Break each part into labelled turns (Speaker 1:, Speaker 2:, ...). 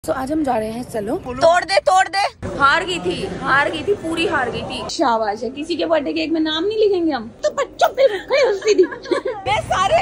Speaker 1: तो आज हम जा रहे हैं चलो तोड़ दे हार गई थी पूरी हार गई थी। शाबाश है। किसी के बर्थडे केक में नाम नहीं लिखेंगे हम तो बच्चों पे सीधी सारे।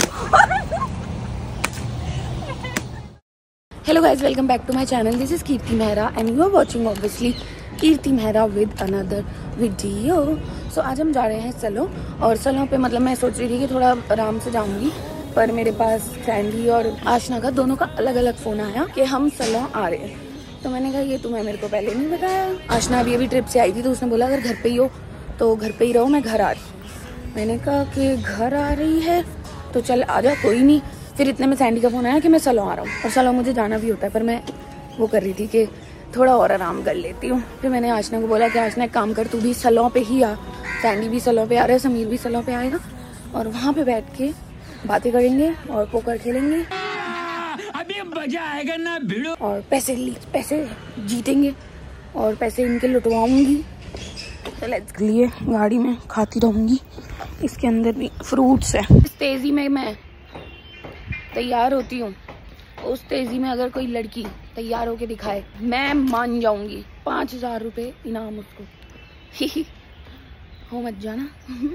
Speaker 1: Hello guys, welcome back to my channel. This is Kirti Mehra and you are watching obviously Kirti Mehra with another video. So आज हम जा रहे हैं चलो, और चलो पे मतलब मैं सोच रही थी कि थोड़ा आराम से जाऊंगी, पर मेरे पास सैंडी और आशना का दोनों का अलग अलग फोन आया कि हम सलो आ रहे हैं। तो मैंने कहा ये तुम्हें मेरे को पहले नहीं बताया। आशना अभी ट्रिप से आई थी तो उसने बोला अगर घर पे ही हो तो घर पे ही रहो, मैं घर आ रही। मैंने कहा कि घर आ रही है तो चल आ जा, कोई नहीं। फिर इतने में सैंडी का फोन आया कि मैं सलो आ रहा हूँ, और सलो मुझे जाना भी होता है, पर मैं वो कर रही थी कि थोड़ा और आराम कर लेती हूँ। फिर मैंने आशना को बोला कि आशना एक काम कर, तू भी सलो पे ही आ, सैंडी भी सलो पे आ रहा है, समीर भी सलो पे आएगा, और वहाँ पे बैठ के बातें करेंगे और पोकर खेलेंगे। अभी मजा आएगा ना भिड़ो, और पैसे जीतेंगे और पैसे इनके लुटवाऊंगी। तो लेट्स लिए गाड़ी में खाती रहूंगी, इसके अंदर भी फ्रूट्स है। इस तेजी में मैं तैयार होती हूँ, उस तेजी में अगर कोई लड़की तैयार होके दिखाए मैं मान जाऊंगी। 5000 रुपए इनाम उसको। हो मत जाना।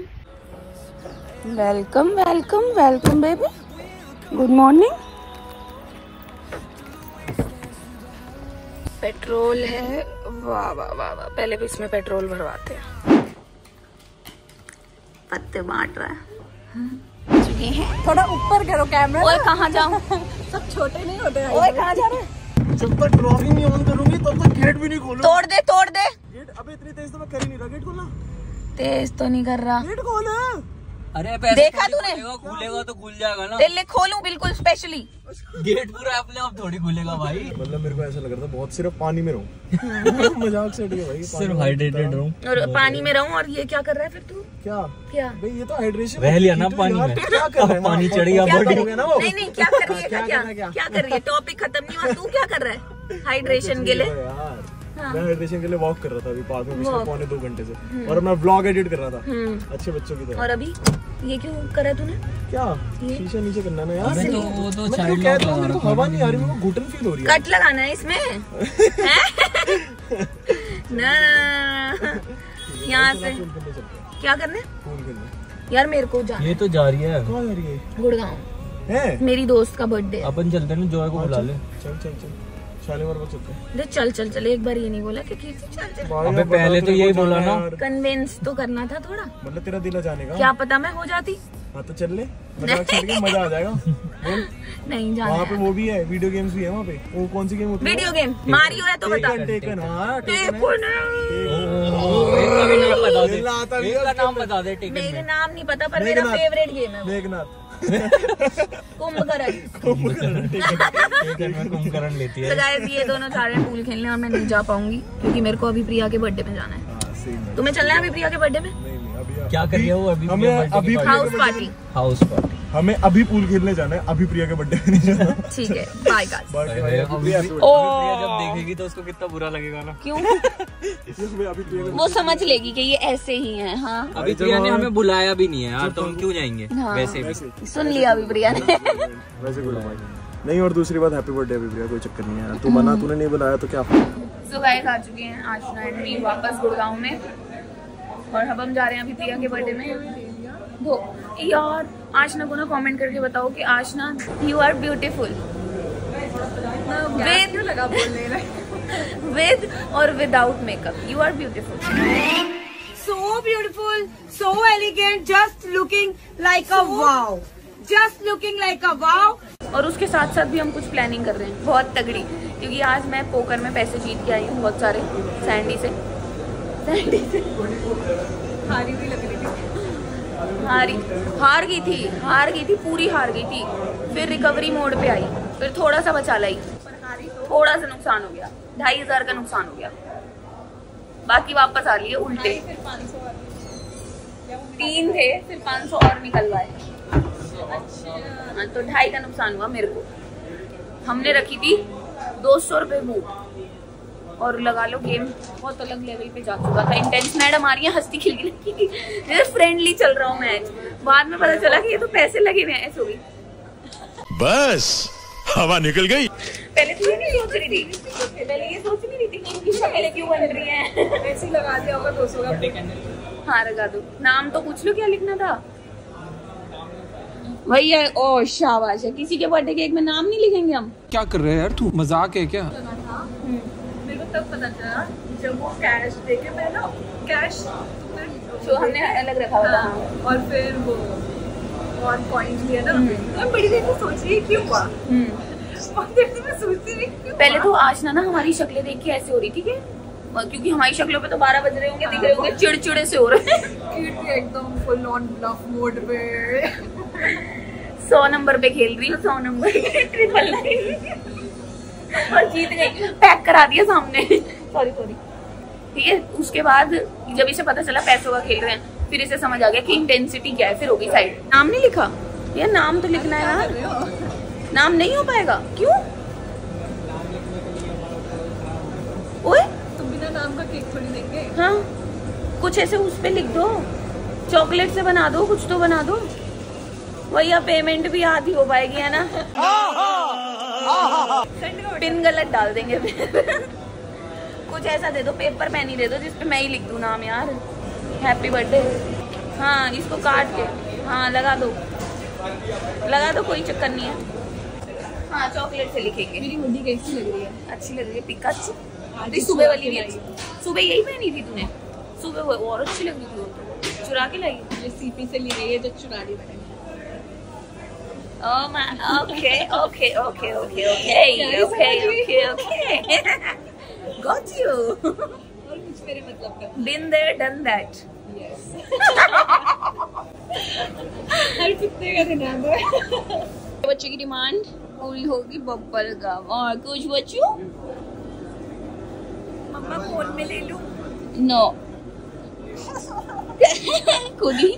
Speaker 1: Welcome welcome welcome baby, good morning. Petrol है, वाह वाह वाह वाह। पहले भी इसमें पेट्रोल भरवाते हैं। पत्ते बांट रहा है। थोड़ा ऊपर करो कैमरा। ओए कहाँ जाऊँ?
Speaker 2: सब छोटे नहीं होते हैं।
Speaker 1: ओए कहाँ जा रहे हैं?
Speaker 2: जब तक ट्रॉफी नहीं ऑन करूंगी तब तक गेट भी नहीं खोलूंगी।
Speaker 1: तोड़ दे
Speaker 2: गेट। अबे इतनी तेज तो मैं कर ही नहीं रहा। गेट खोलना।
Speaker 1: तेज तो नहीं कर रहा।
Speaker 2: गेट खोल।
Speaker 3: अरे
Speaker 1: देखा तूने?
Speaker 3: खुलेगा तो खुल जाएगा ना।
Speaker 1: तेरे लिए खोलूं बिल्कुल स्पेशली।
Speaker 3: गेट पूरा अपने आप थोड़ी खुलेगा भाई।
Speaker 2: मतलब मेरे को ऐसा लग रहा था बहुत सिर्फ पानी में रहूं। मजाक से हटिए भाई,
Speaker 3: सिर्फ हाइड्रेटेड रहूं
Speaker 1: और पानी में रहूं। और ये क्या कर रहा है फिर तू?
Speaker 2: क्या
Speaker 1: भाई
Speaker 2: ये तो हाइड्रेशन
Speaker 3: रह लिया ना पानी में।
Speaker 2: क्या कर रहा है?
Speaker 3: पानी चढ़ गया बॉडी में ना वो।
Speaker 1: नहीं क्या कर रही है? क्या कर रही है? टॉपिक खत्म नहीं हुआ, तू क्या कर रहा है हाइड्रेशन के लिए?
Speaker 2: मैं हाइड्रेशन के लिए वॉक कर रहा था अभी पार्क में पिछले पौने 2 घंटे से, और अपना व्लॉग एडिट कर रहा था अच्छे बच्चों की तरह।
Speaker 1: और अभी ये क्यों करा तूने?
Speaker 2: क्या शीशा नीचे करना ना यार।
Speaker 3: तो वो तो
Speaker 2: चाइल्ड लॉक लगा रहा हूं। हवा नहीं आ रही, मेरे को घुटन फील हो रही है।
Speaker 1: कट लगाना है इसमें। ना यहाँ से क्या करने?
Speaker 2: पूल खेलने
Speaker 1: यार मेरे को जाना।
Speaker 3: ये तो जा रही है।
Speaker 2: कहाँ जा रही है?
Speaker 1: गुड़गांव
Speaker 2: है
Speaker 1: मेरी दोस्त का बर्थडे।
Speaker 3: अपन चलते हैं ना, जॉय को बुला ले।
Speaker 2: चल शालीमार पर चलते हैं।
Speaker 1: चल एक बार ये नहीं बोला कि चल।
Speaker 3: अबे पहले तो यही बोला ना।
Speaker 1: कन्विंस तो करना था थोड़ा।
Speaker 2: मतलब तेरा दिल जाने का।
Speaker 1: क्या पता मैं हो जाती।
Speaker 2: हाँ तो चल ले, मजाक छोड़ के मजा आ जाएगा। बोल।
Speaker 1: नहीं जाना।
Speaker 2: वहाँ पे वो भी है, वीडियो गेम्स भी है वहाँ पे। वो कौन सी गेम होती है?
Speaker 1: वीडियो गेम मारियो है तो बता।
Speaker 2: टेकन। हाँ
Speaker 3: इसका नाम बता दे।
Speaker 1: मेरे नाम नहीं पता पर मेरा फेवरेट गेम है
Speaker 2: मेघनाथ।
Speaker 1: कुंभकर्ण।
Speaker 3: कुंभकर्ण लेती है।
Speaker 1: तो गाइस ये दोनों जा रहे हैं पूल खेलने और मैं नहीं जा पाऊंगी क्योंकि मेरे को अभी प्रिया के बर्थडे में जाना है। तुम्हें चलना है अभी प्रिया के बर्थडे में?
Speaker 3: क्या कर रही है वो अभी?
Speaker 2: हमें अभी
Speaker 1: हाउस पार्टी।
Speaker 2: हमें अभी पूल खेलने जाना है, अभी प्रिया के बर्थडे में नहीं जाना।
Speaker 1: ठीक है, बाय गाइस।
Speaker 3: प्रिया जब देखेगी तो उसको कितना बुरा लगेगा ना।
Speaker 1: क्यों? वो समझ लेगी कि ये ऐसे ही हैं। हाँ
Speaker 3: अभी प्रिया ने हमें बुलाया भी नहीं है यार, तो हम क्यों जाएंगे?
Speaker 1: हाँ।
Speaker 3: वैसे भी
Speaker 1: सुन लिया अभी प्रिया ने।
Speaker 2: वैसे नहीं, और दूसरी बात हैप्पी बर्थडे अभी प्रिया, कोई चक्कर नहीं है। तू मना, तूने नहीं बुलाया तो क्या?
Speaker 1: सो गाइस आ चुके हैं आशना एंड मी वापस गुड़गांव में, और अब हम जा रहे हैं अभी प्रिया के बर्थडे में। यार आशना को ना कमेंट करके बताओ कि Aashna you are beautiful with और without makeup. You are beautiful,
Speaker 4: so beautiful, so elegant, just looking like a wow, just looking like a wow.
Speaker 1: और उसके साथ साथ भी हम कुछ प्लानिंग कर रहे हैं बहुत तगड़ी, क्योंकि आज मैं पोकर में पैसे जीत के आई हूँ बहुत सारे सैंडी से। हारी भी लग रही थी। हार गई थी पूरी हार गई थी। फिर रिकवरी मोड पे आई, फिर थोड़ा सा बचा लाई, थोड़ा सा नुकसान हो गया, 2500 का नुकसान हो गया। बाकी वापस आ लिए उल्टे। 3 थे, फिर 500 और निकलवाए। तो 2.5 का नुकसान हुआ मेरे को। हमने रखी थी 200 रुपए बूट, और लगा लो गेम बहुत अलग लेवल पे जा चुका था। इंटेंस मैडम आ रही है, हंसती खिलखिली फ्रेंडली चल रहा हूँ मैच। बाद में पता चला कि ये तो पैसे लगे हुए हैं। ऐसे हो गई।
Speaker 5: बस हवा निकल गई।
Speaker 1: पहले तो ये नहीं सोच रही थी, पहले ये सोच नहीं रही थी कि इनकी शक्लें क्यों बन रही हैं।
Speaker 4: ऐसे ही लगा दिया होगा 200 का।
Speaker 1: हाँ लगा दो। नाम तो पूछ लो क्या लिखना था भैया। ओ शाबाश है, किसी के बर्थडे केक में नाम नहीं लिखेंगे हम।
Speaker 6: क्या कर रहे हैं यार तू, मजाक है क्या?
Speaker 4: मेरे को तब पता चला जब वो कैश देके मैं ना कैश
Speaker 1: तो हमने अलग रखा हुआ था।
Speaker 4: और फिर वो और कॉइन्स लिया ना, तो मैं बड़ी देर से सोच रही क्यों हुआ। बहुत देर से मैं सोचती रही क्यों।
Speaker 1: पहले तो आशना ना हमारी शक्लें देख के ऐसे हो रही थी कि क्योंकि हमारी शक्लों पे तो 12 बज रहे होंगे, दिख रहे होंगे, चिड़चिड़े से हो रहे हैं।
Speaker 4: कीर्ति एकदम फुल ऑन ब्लफ मोड पे
Speaker 1: 100 नंबर पे खेल रही हूँ, 100 नंबर पे 999 और जीत गई, पैक करा दिया सामने। सॉरी ठीक है। उसके बाद जब इसे पता चला पैसों का खेल रहे हैं, फिर इसे समझ आ गया कि इंटेंसिटी क्या है, फिर होगी साइड। नाम नहीं लिखा यार, नाम तो लिखना है यार। नाम नहीं हो पाएगा क्यों? ओए
Speaker 4: तो बिना नाम का केक थोड़ी देंगे।
Speaker 1: हाँ कुछ ऐसे उस पे लिख दो, चॉकलेट से बना दो, कुछ तो बना दो। भैया पेमेंट भी आधी हो पाएगी है ना। पिन गलत डाल देंगे फिर। कुछ ऐसा दे दो, पेपर पेन ही दे दो जिसपे मैं ही लिख दूं नाम यार, हैप्पी बर्थडे। हाँ इसको काट के हाँ लगा दो, कोई चक्कर नहीं है। हाँ चॉकलेट से लिखेंगे।
Speaker 4: मेरी हुडी कैसी लग रही है?
Speaker 1: अच्छी लग रही है, पिकाचू। तो सुबह वाली भी अच्छी, सुबह यही पहनी थी तूने? सुबह वो और अच्छी लग रही थी, वो तो चुरा के लाई।
Speaker 4: ये सीपी से ली गई है जो चुरा ली मैंने।
Speaker 1: Oh man, okay. Got you.
Speaker 4: और कुछ मेरे मतलब का।
Speaker 1: Been there, done that.
Speaker 4: Yes. हर कितने का देना है?
Speaker 1: बच्चे की डिमांड पूरी होगी बब्बल गम। और कुछ बच्चों?
Speaker 4: मम्मा फोन में ले लूं?
Speaker 1: No. खुद ही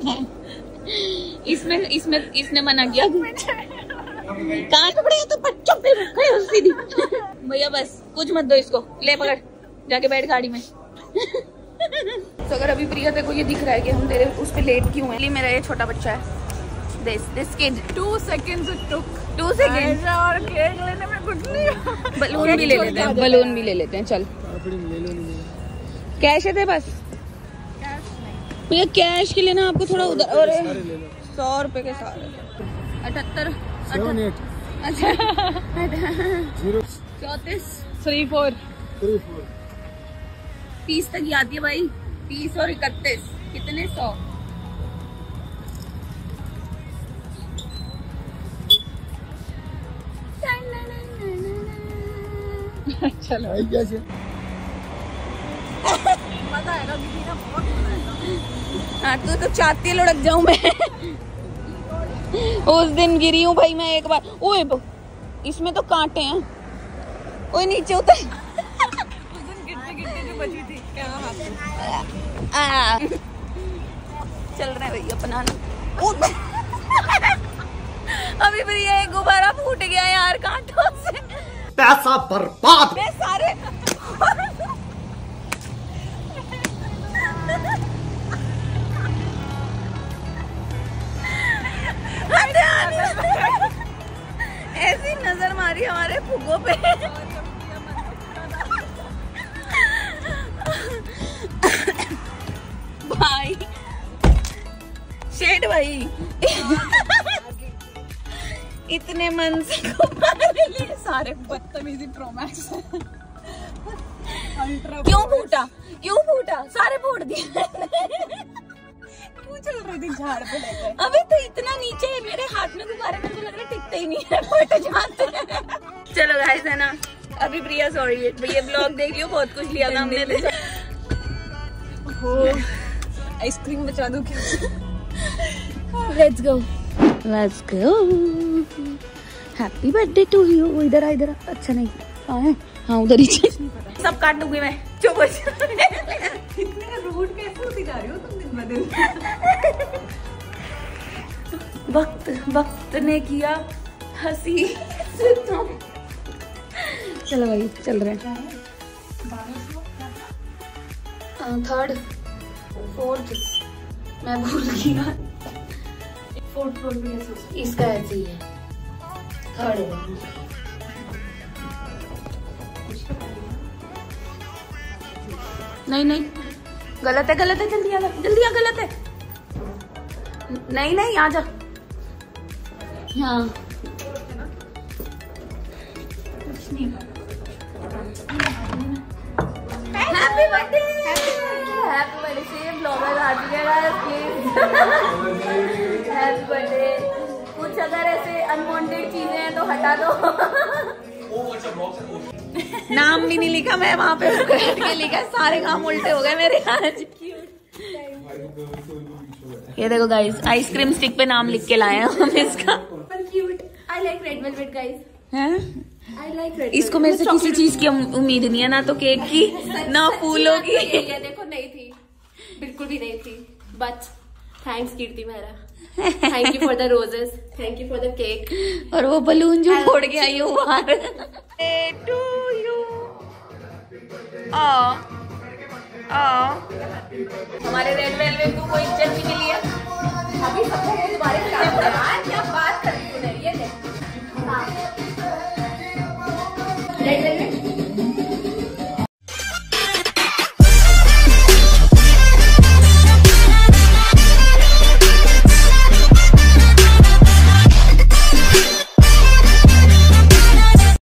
Speaker 1: इसने मना किया। कहाँ पे पड़े तो बच्चों पे खड़े हो सीधी। भैया बस कुछ मत दो इसको, ले पकड़ जाके बैठ गाड़ी में। तो अगर अभी प्रिया तेरे को ये दिख रहा है कि हम तेरे उस पे लेट क्यों हैं, मेरा ये छोटा बच्चा है, this kid 2 seconds it took 2 seconds और केक लेने में कुछ नहीं। बलून भी ले लेते हैं, चल कैश है तेरे पास? भैया कैश के लेना आपको थोड़ा उधर, और 100 रुपए के सारे 78 अच्छा 34
Speaker 4: 34
Speaker 1: 30 तक याद है भाई, 30 और 31 कितने 100।
Speaker 4: चलो मजा आएगा, बहुत मजा आएगा।
Speaker 1: हाँ तू तो चाहती लुढ़क जाऊं मैं। उस दिन गिरी हूँ भाई मैं एक बार। ओए इसमें तो कांटे हैं, ओए नीचे उतर।
Speaker 4: उस दिन गिरते जो बची थी क्या
Speaker 1: चल रहा है भैया बनाना। अभी भी ये गुब्बारा फूट गया यार कांटों से,
Speaker 5: पैसा बर्बाद।
Speaker 1: सारे ऐसी नजर मारी हमारे फुग्गों पे। भाई शेड भाई इतने मन से लिए सारे
Speaker 4: बदतमीजी प्रोमैक्स।
Speaker 1: क्यों फूटा सारे फूट दिए।
Speaker 4: क्यों चल रही थी झाड़ पे लेकर?
Speaker 1: अबे तो इतना नीचे है मेरे हाथ में गुब्बारे, मेरे को लग रहा है टिकते ही नहीं है, फट जाते हैं। चलो गाइस है ना, अभी प्रिया सॉरी भैया ब्लॉग देख लियो, बहुत कुछ लिया था हमने।
Speaker 4: आइसक्रीम बचा दो क्या?
Speaker 1: Let's go happy birthday to you. इधर अच्छा नहीं हाँ उधर ही सब काट दूंगी मैं, चुप हो जा।
Speaker 4: इतने रूड कैसे होती जा रही हो तुम दिन ब दिन?
Speaker 1: वक्त ने किया हंसी। चलो भाई चल रहे हैं। 3rd 4th मैं भूल गया। 4th फ्लोर पे इसका ऐसे ही है। खड़े नहीं नहीं, गलत है गलत है, जल्दी आ जल्दी आ, गलत है। नहीं नहीं आ जा। हाँ हैप्पी बर्थडे, हैप्पी बर्थडे से ब्लॉगर आ चुके हैं प्लीज। Happy birthday. कुछ अगर ऐसे अनवांटेड चीजें हैं तो हटा दो। नाम भी नहीं लिखा मैं वहाँ पे, बैठ के लिखा, सारे काम उल्टे हो गए मेरे आज। ये देखो गाइस, आइसक्रीम स्टिक पे नाम लिख के लाए हैं हम इसका।
Speaker 7: I like red velvet guys.
Speaker 1: हैं?
Speaker 7: I like red
Speaker 1: इसको मेरे से किसी चीज की उम्मीद नहीं है, ना तो केक की ना फूलों की।
Speaker 7: ये देखो नहीं थी, बिल्कुल भी नहीं थी। But thanks Kirti Mehra. Thank you for the roses. Thank you for the cake.
Speaker 1: और वो बलून जो फोड़ के आई हो बाहर। To you. हमारे रेड वेलवेट को कोई इज्जत नहीं मिली है अभी। सबको तुम्हारे क्या बात कर रही है ये देख। Red velvet